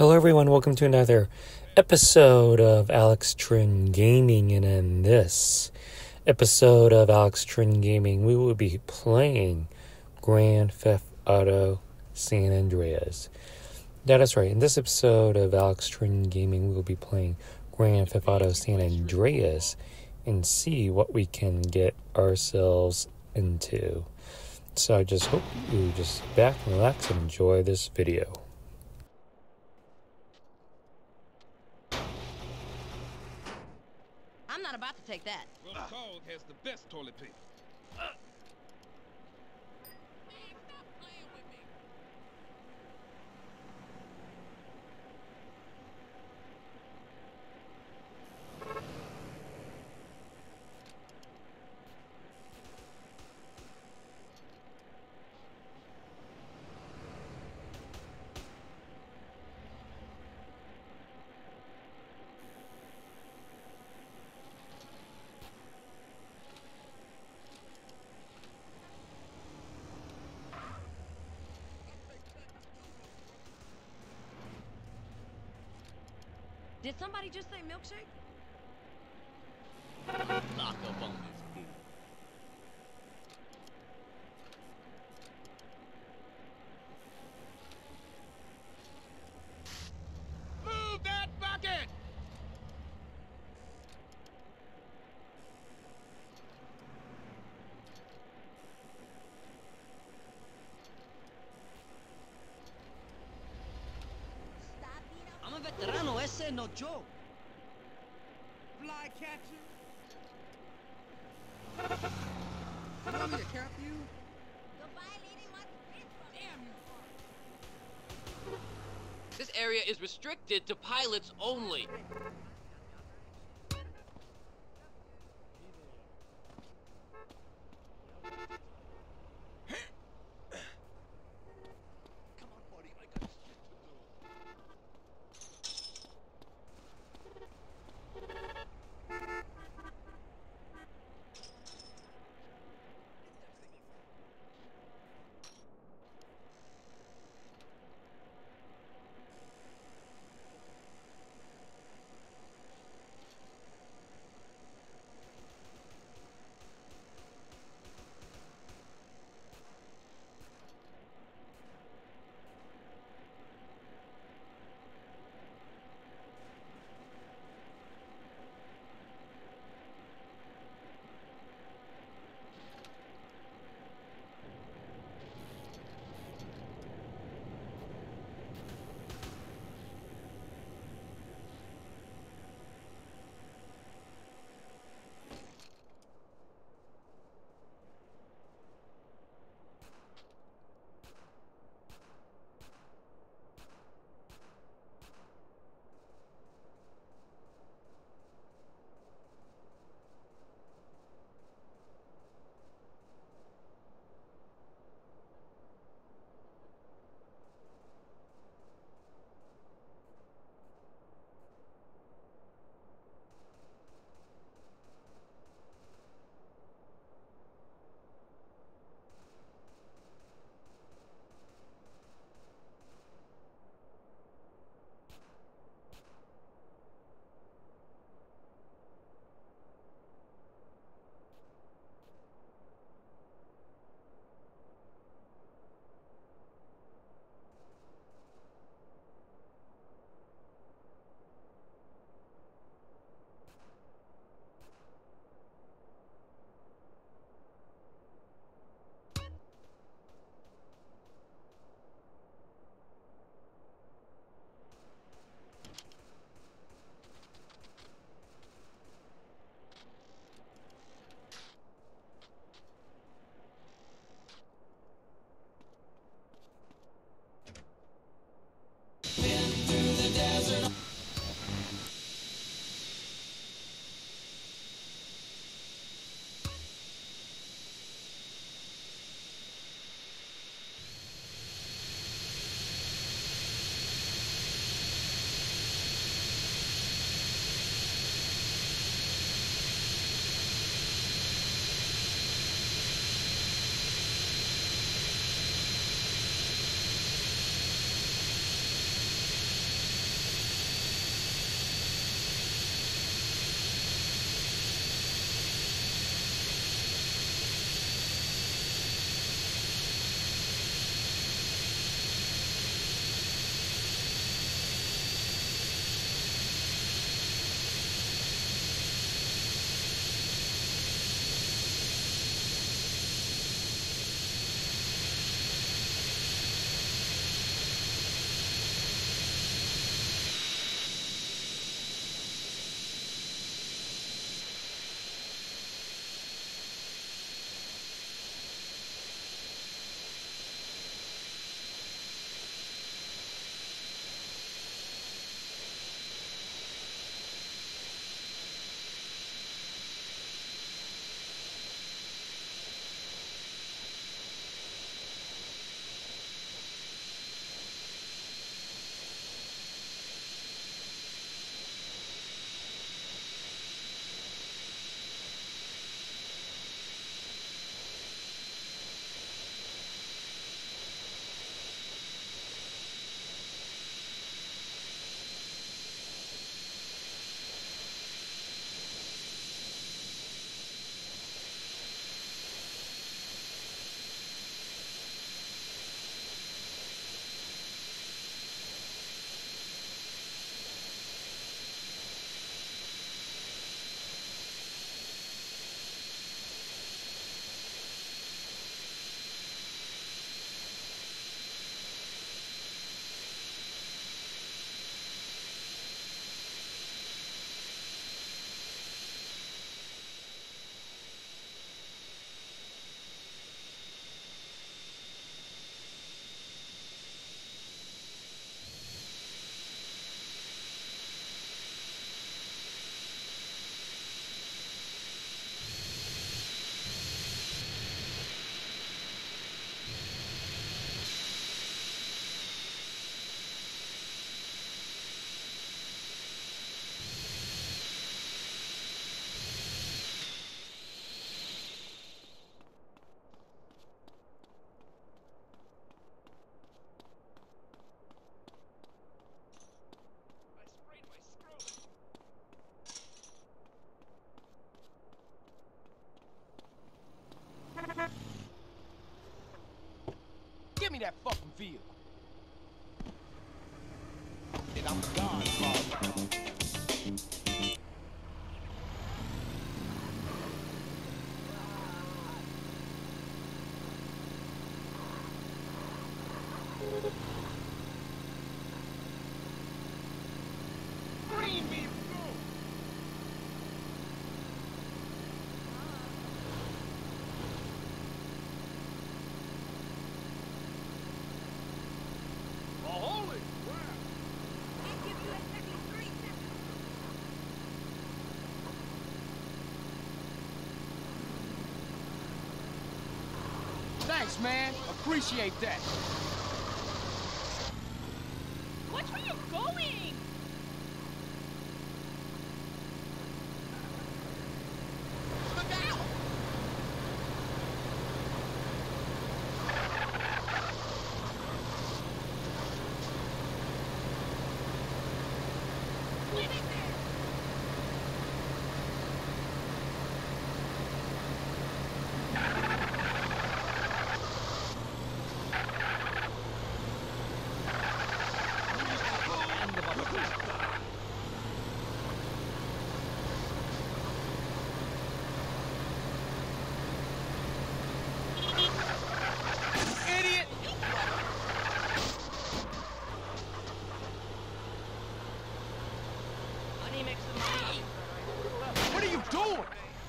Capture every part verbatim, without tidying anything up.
Hello everyone, welcome to another episode of Alex Trin Gaming, and in this episode of Alex Trin Gaming we will be playing Grand Theft Auto San Andreas. That is right, in this episode of Alex Trin Gaming we will be playing Grand Theft Auto San Andreas and see what we can get ourselves into. So I just hope you just sit back and relax and enjoy this video. I'm not about to take that. Well, uh. Cog has the best toilet paper. Uh. Man, stop playing with me. Did somebody just say milkshake? Lock up on this fool. Move that bucket! I'm a veterano, ese no joke. Fly catcher? You want me to cap you? Damn you. This area is restricted to pilots only. Come on, buddy, I got shit to do. me that fucking vehicle. And I'm the godfather. Green me, bro. Oh, holy crap. Can't give you exactly three seconds. Thanks, man. Appreciate that. Watch where you're going! Look out! Leave it there! Idiot! Money makes the money. What are you doing?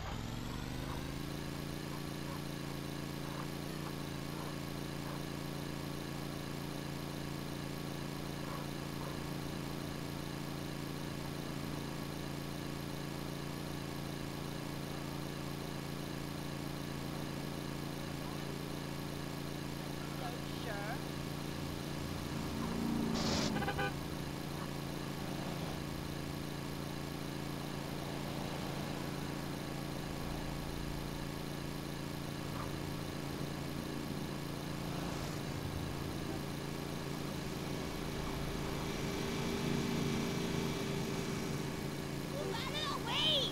Wait!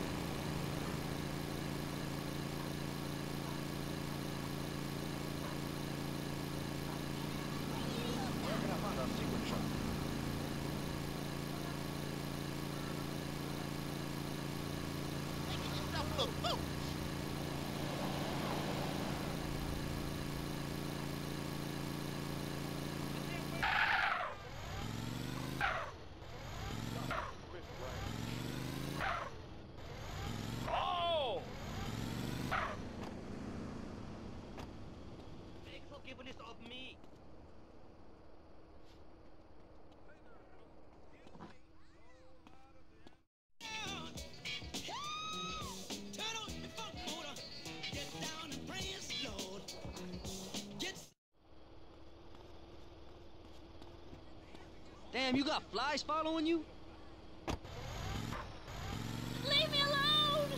Where can I find a secret truck? Making yourself look foolish. Oh! Thanks for giving this off me. Damn, you got flies following you? Leave me alone!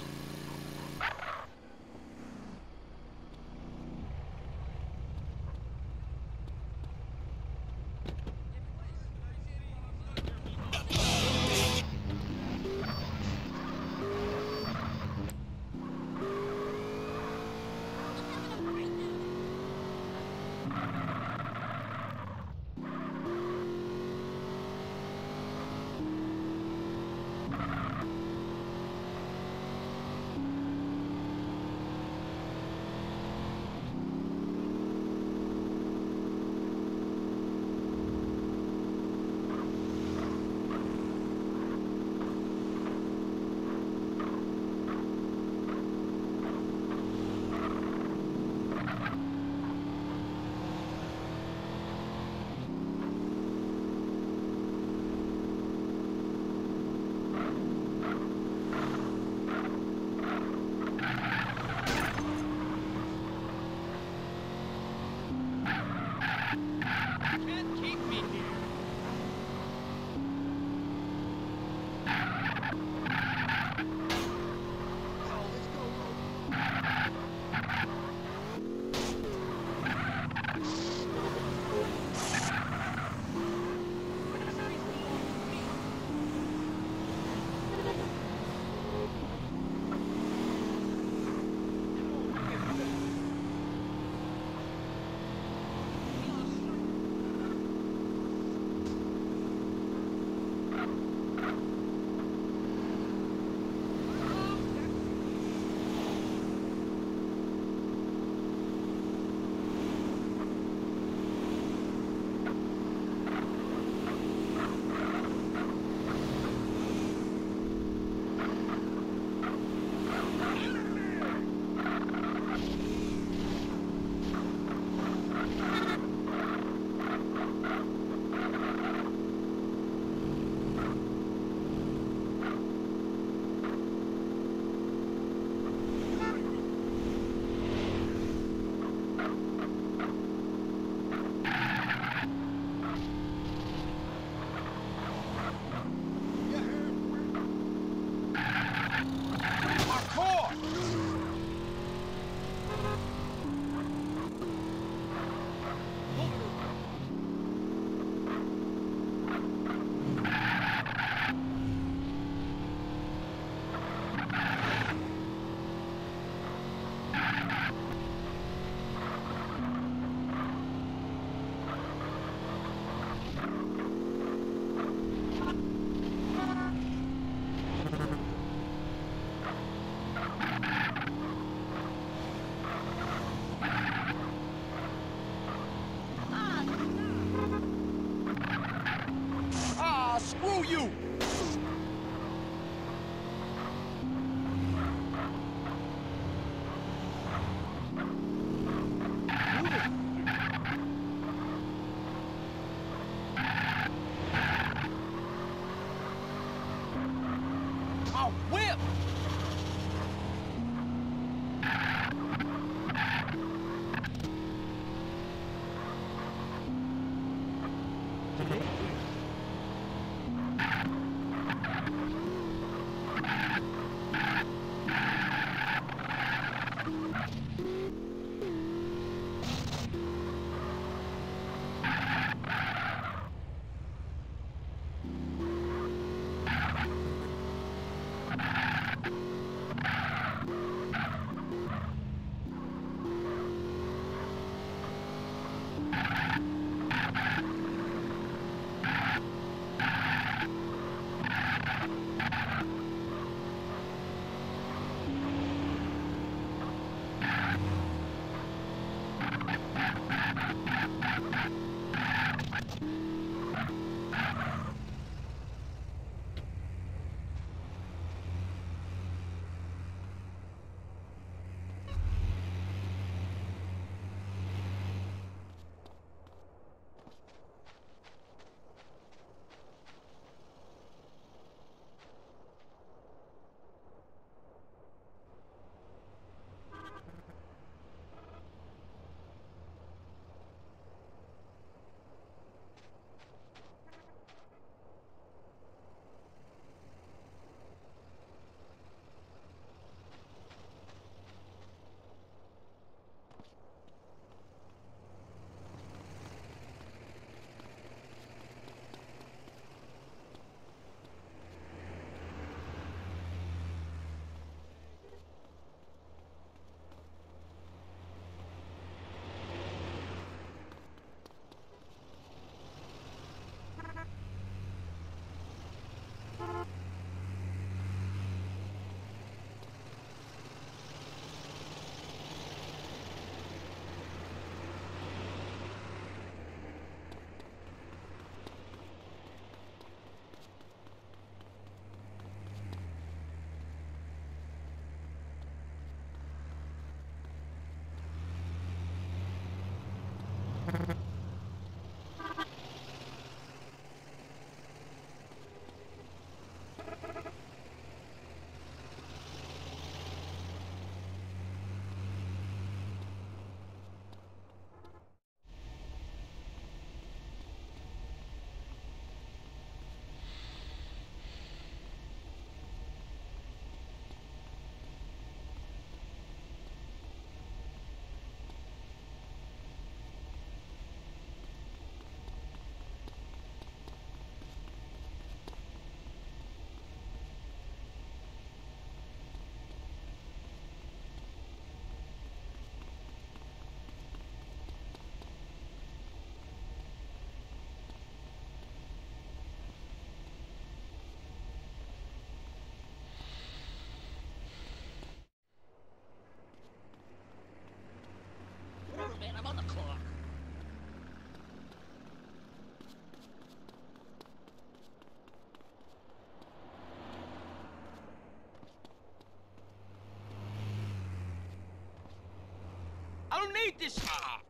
need this. Ah.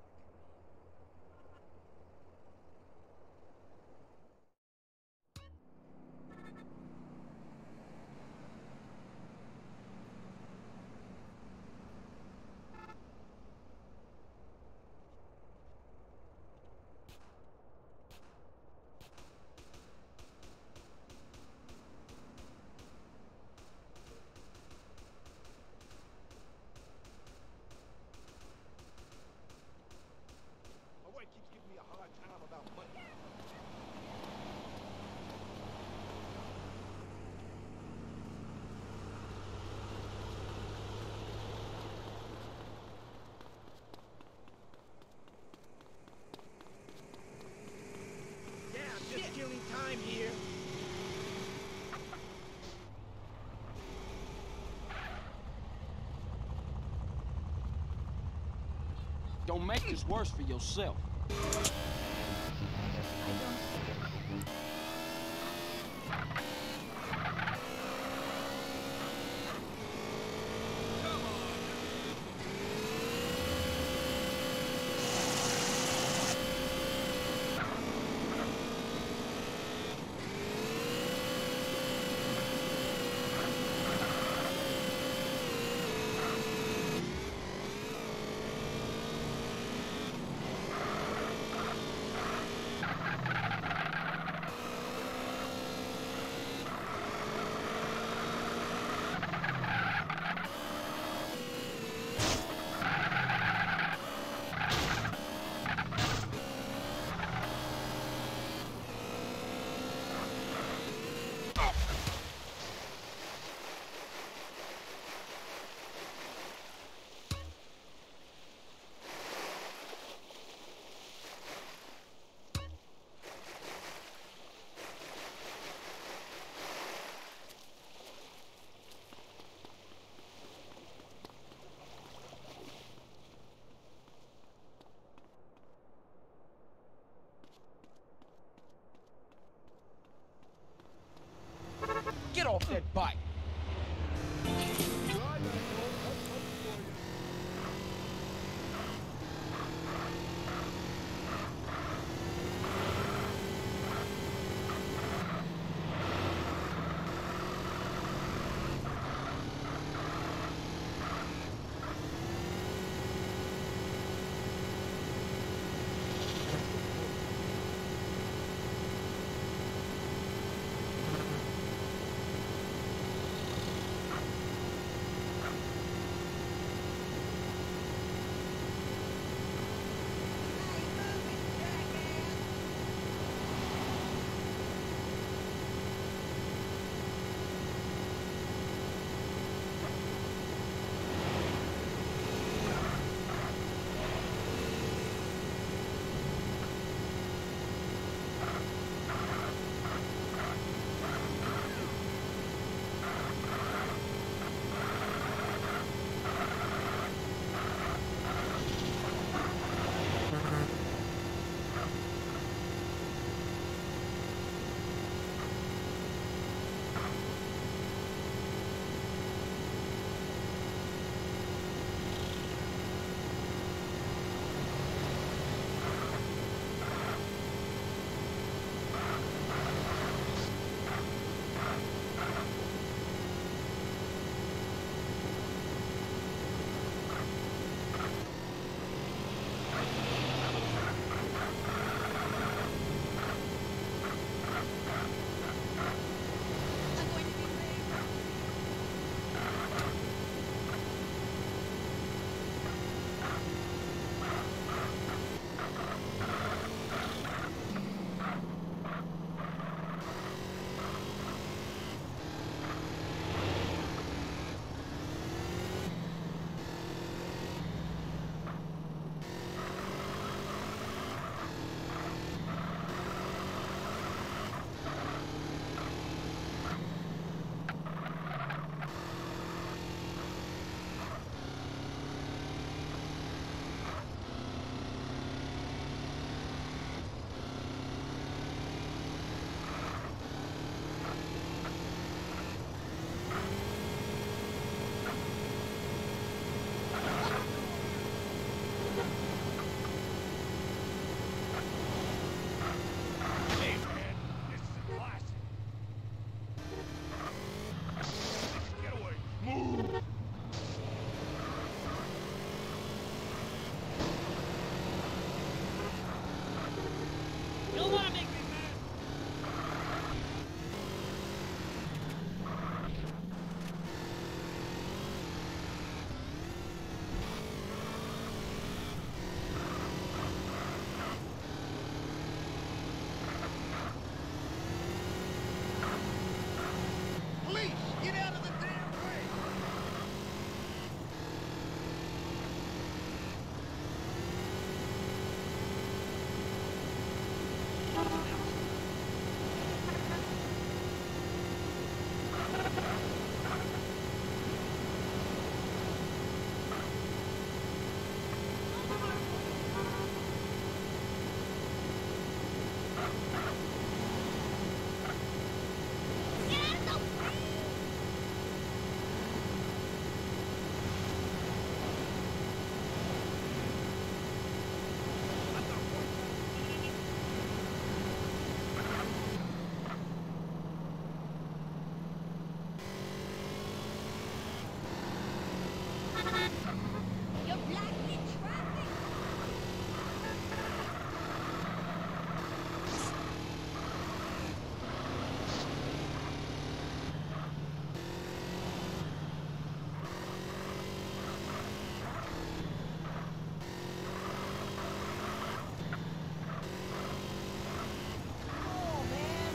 My wife keeps giving me a hard time about money. Yeah, I'm just killing time here. Don't make this worse for yourself. Get off that bike! You're blocking traffic. Oh, man.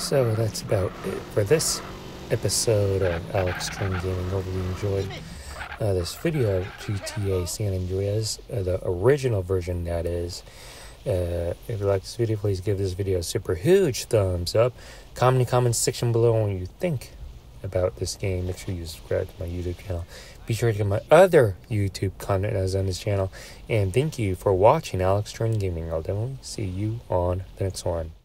So that's about it for this episode of Alex Trin Gaming. Hope you enjoyed uh, this video of G T A San Andreas, uh, the original version that is. Uh, if you like this video, please give this video a super huge thumbs up. Comment in the comments section below what you think about this game. Make sure you subscribe to my YouTube channel. Be sure to get my other YouTube content that's on this channel. And thank you for watching Alex Trin Gaming. I'll definitely see you on the next one.